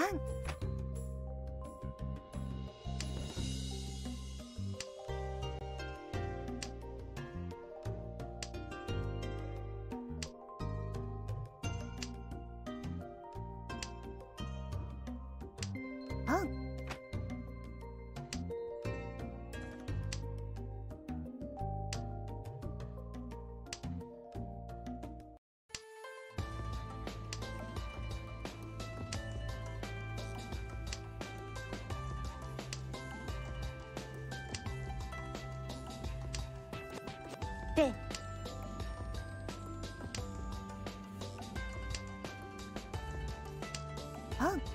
3。ポン。でポン。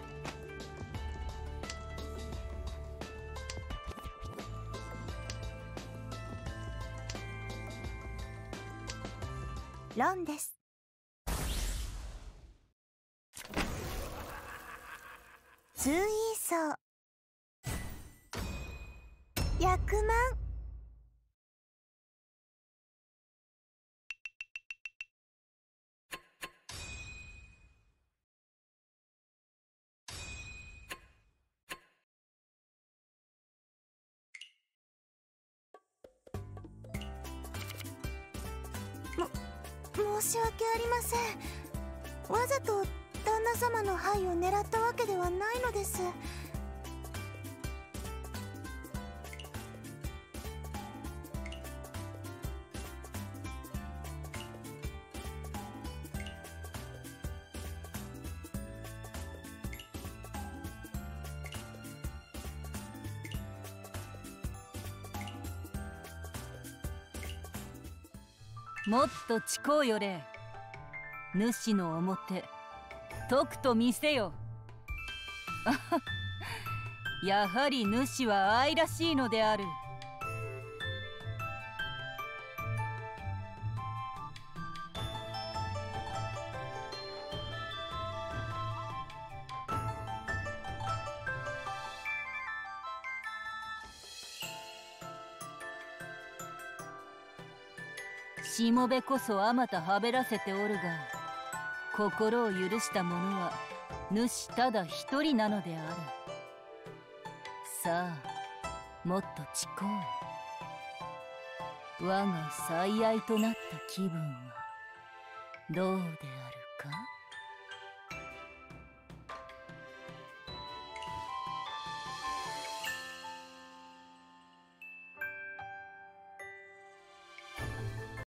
ロンです。ツーイーソー100万。申し訳ありません。わざと旦那様の牌を狙ったわけではないのです。 もっとちこうよれ。主の表とくと見せよ。やはり主は愛らしいのである。しもべこそあまたはべらせておるが、心を許した者は主ただ一人なのである。さあもっとちこう。我が最愛となった気分はどうであるか。